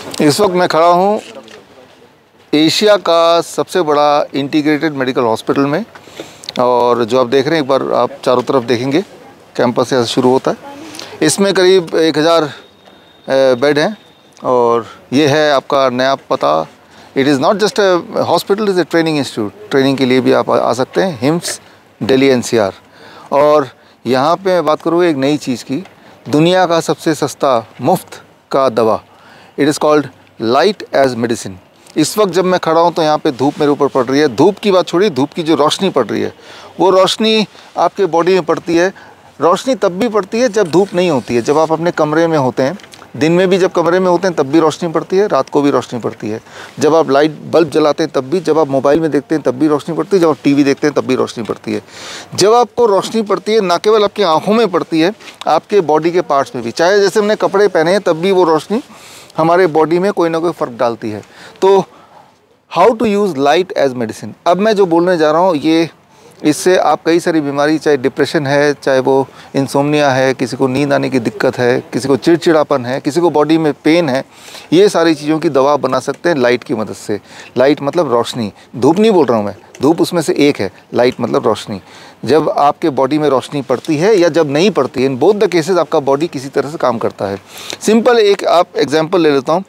इस वक्त मैं खड़ा हूँ एशिया का सबसे बड़ा इंटीग्रेटेड मेडिकल हॉस्पिटल में, और जो आप देख रहे हैं, एक बार आप चारों तरफ देखेंगे, कैंपस से शुरू होता है। इसमें करीब 1000 बेड हैं और ये है आपका नया पता। It is not just a hospital, is a training institute. Training के लिए भी आप आ सकते हैं। हिम्स दिल्ली NCR। और यहाँ पे मैं बात करूँ एक नई चीज़ की, दुनिया का सबसे सस्ता मुफ्त का दवा। It is called light as medicine. इस वक्त जब मैं खड़ा हूँ तो यहाँ पे धूप मेरे ऊपर पड़ रही है। धूप की बात छोड़िए, धूप की जो रोशनी पड़ रही है वो रोशनी आपके बॉडी में पड़ती है। रोशनी तब भी पड़ती है जब धूप नहीं होती है, जब आप अपने कमरे में होते हैं। दिन में भी जब कमरे में होते हैं तब भी रोशनी पड़ती है, रात को भी रोशनी पड़ती है। जब आप लाइट बल्ब जलाते हैं तब भी, जब आप मोबाइल में देखते हैं तब भी रोशनी पड़ती है, जब आप टीवी देखते हैं तब भी रोशनी पड़ती है। जब आपको रोशनी पड़ती है, ना केवल आपकी आँखों में पड़ती है, आपके बॉडी के पार्ट्स में भी। चाहे जैसे हमने कपड़े पहने हैं तब भी वो रोशनी हमारे बॉडी में कोई ना कोई फ़र्क डालती है। तो how to use light as medicine. अब मैं जो बोलने जा रहा हूँ ये, इससे आप कई सारी बीमारी, चाहे डिप्रेशन है, चाहे वो इंसोम्निया है, किसी को नींद आने की दिक्कत है, किसी को चिड़चिड़ापन है, किसी को बॉडी में पेन है, ये सारी चीज़ों की दवा बना सकते हैं लाइट की मदद से। लाइट मतलब रोशनी, धूप नहीं बोल रहा हूँ मैं, धूप उसमें से एक है, लाइट मतलब रोशनी। जब आपके बॉडी में रोशनी पड़ती है या जब नहीं पड़ती है, इन बोथ द केसेस आपका बॉडी किसी तरह से काम करता है। सिंपल एक आप एग्जाम्पल ले लेता हूँ।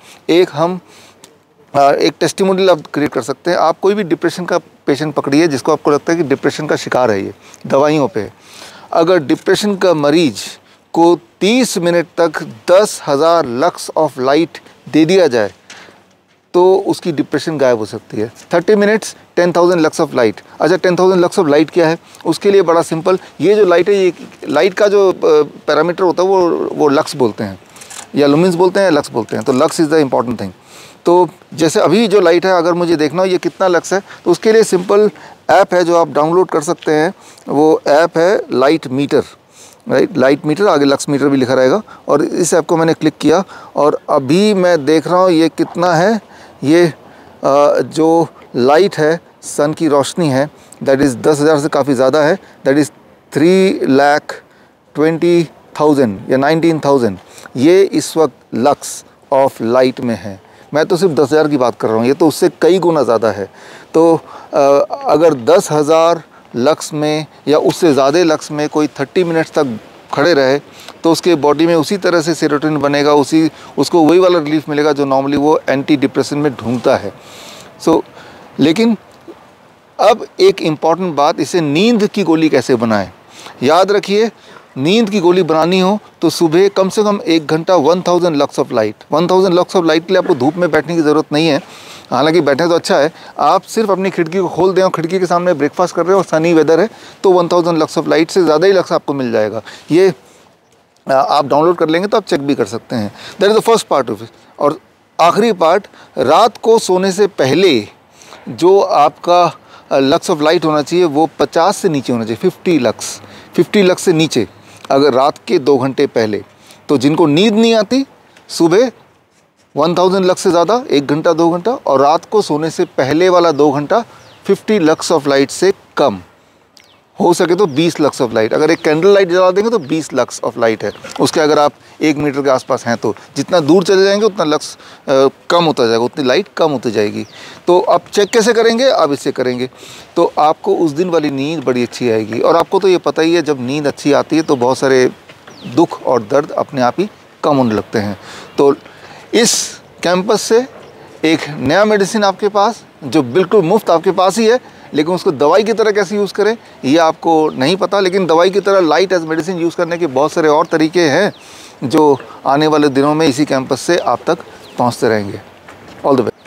एक टेस्टिमोनियल आप क्रिएट कर सकते हैं। आप कोई भी डिप्रेशन का पेशेंट पकड़िए जिसको आपको लगता है कि डिप्रेशन का शिकार है, ये दवाइयों पे। अगर डिप्रेशन का मरीज को 30 मिनट तक 10,000 लक्स ऑफ लाइट दे दिया जाए तो उसकी डिप्रेशन गायब हो सकती है। 30 मिनट्स 10,000 लक्स ऑफ लाइट। अच्छा, 10,000 लक्स ऑफ लाइट क्या है? उसके लिए बड़ा सिंपल, ये जो लाइट है, ये लाइट का जो पैरामीटर होता है वो लक्स बोलते हैं, या लुमिन्स बोलते हैं, लक्स बोलते हैं। तो lux is the important thing. तो जैसे अभी जो लाइट है, अगर मुझे देखना हो ये कितना लक्स है, तो उसके लिए सिंपल ऐप है जो आप डाउनलोड कर सकते हैं। वो ऐप है light meter, right, light meter, आगे लक्स मीटर भी लिखा रहेगा। और इस ऐप को मैंने क्लिक किया और अभी मैं देख रहा हूँ ये कितना है। ये जो लाइट है, सन की रोशनी है, दैट इज़ 10,000 से काफ़ी ज़्यादा है। दैट इज़ 3,20,000 या 19,000। ये इस वक्त लक्स ऑफ लाइट में है। मैं तो सिर्फ 10,000 की बात कर रहा हूँ, ये तो उससे कई गुना ज़्यादा है। तो अगर 10,000 लक्स में या उससे ज़्यादा लक्स में कोई 30 मिनट्स तक खड़े रहे तो उसके बॉडी में उसी तरह से सेरोटोनिन बनेगा, उसको वही वाला रिलीफ मिलेगा जो नॉर्मली वो एंटी डिप्रेशन में ढूंढता है। लेकिन अब एक इम्पॉर्टेंट बात, इसे नींद की गोली कैसे बनाएं। याद रखिए, नींद की गोली बनानी हो तो सुबह कम से कम 1 घंटा 1000 lux of light. 1000 lux of light के लिए आपको धूप में बैठने की ज़रूरत नहीं है, हालांकि बैठे तो अच्छा है। आप सिर्फ अपनी खिड़की को खोल दें और खिड़की के सामने ब्रेकफास्ट कर रहे हो और सनी वेदर है तो 1000 लक्स ऑफ लाइट से ज़्यादा ही लक्स आपको मिल जाएगा। ये आप डाउनलोड कर लेंगे तो आप चेक भी कर सकते हैं। That is the first part of it. और आखिरी पार्ट, रात को सोने से पहले जो आपका लक्स ऑफ लाइट होना चाहिए वो 50 से नीचे होना चाहिए, 50 लक्स से नीचे, अगर रात के 2 घंटे पहले। तो जिनको नींद नहीं आती, सुबह 1000 लक्स से ज़्यादा 1 घंटा 2 घंटा, और रात को सोने से पहले वाला 2 घंटा 50 लक्स ऑफ लाइट से कम, हो सके तो 20 लक्स ऑफ लाइट। अगर एक कैंडल लाइट जला देंगे तो 20 लक्स ऑफ लाइट है उसके। अगर आप 1 मीटर के आसपास हैं तो जितना दूर चले जाएंगे उतना लक्स कम होता जाएगा, उतनी लाइट कम होती जाएगी। तो आप चेक कैसे करेंगे? आप इससे करेंगे तो आपको उस दिन वाली नींद बड़ी अच्छी आएगी। और आपको तो ये पता ही है, जब नींद अच्छी आती है तो बहुत सारे दुख और दर्द अपने आप ही कम होने लगते हैं। तो इस कैंपस से एक नया मेडिसिन आपके पास, जो बिल्कुल मुफ्त आपके पास ही है, लेकिन उसको दवाई की तरह कैसे यूज़ करें ये आपको नहीं पता। लेकिन दवाई की तरह लाइट एज मेडिसिन यूज़ करने के बहुत सारे और तरीके हैं जो आने वाले दिनों में इसी कैंपस से आप तक पहुंचते रहेंगे। All the best.